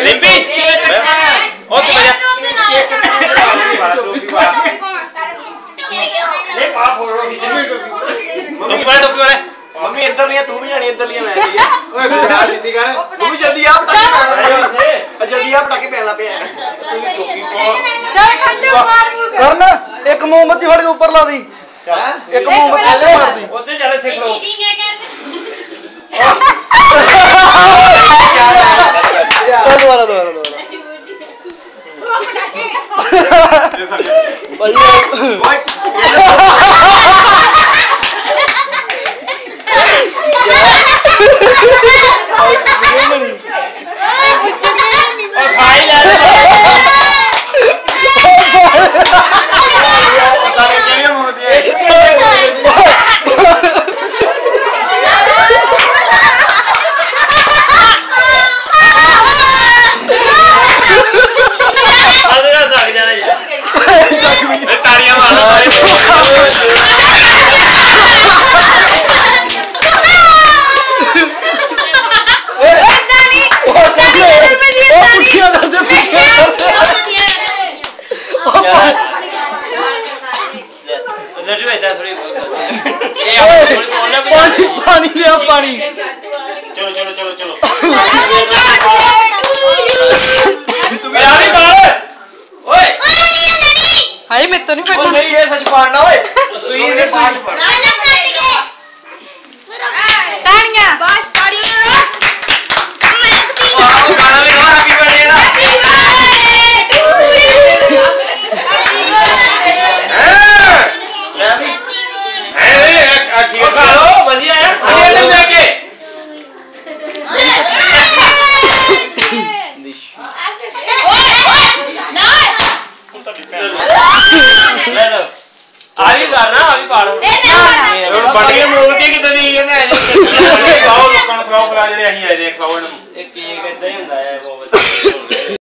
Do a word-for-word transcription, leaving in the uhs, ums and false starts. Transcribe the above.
लिपि ओ तू बजा ले पास हो रहा है टोपी वाले टोपी वाले मम्मी इधर नहीं है तू भी जानी इधर नहीं है मैं भी ओए बेटा जल्दी कर तू भी जल्दी आ पटाखे पहन जल्दी आ पटाखे पहनना पे तू भी टोपी चल ठंडे मार करना एक मोमबत्ती फड़ के ऊपर ला दी एक मोमबत्ती ले मार दी उधर चले थे खड़ो चल दोबारा दोबारा दोबारा भाई और भाई ला पता नहीं चलिए मुंह दिया अरे जाग जाना यार तालियां मारो पानी पानी लिया पानी चलो चलो चलो चलो यार बाहर ओए हाय मैं तो नहीं ओ नहीं ये सच पाड़ना ओए सुई ने पाड़ पड़ ताड़ियां बस ताड़ियों ना वाह गाना भी गा हैप्पी बर्थडे ना ठीक खा लो बढ़िया है बढ़िया ले जाके आवी करना आवी पाड़ो बढ़िया मोदी कितनी है ना खाओ लोगों को खिलाओ खिला ਜਿਹੜੇ ਅਸੀਂ ਆਏ ਦੇਖ ਖਾਓ ਇਹਨੂੰ ਇੱਕ ਚੀਜ਼ ਕਿੱਦਾਂ ਹੀ ਹੁੰਦਾ ਹੈ ਉਹ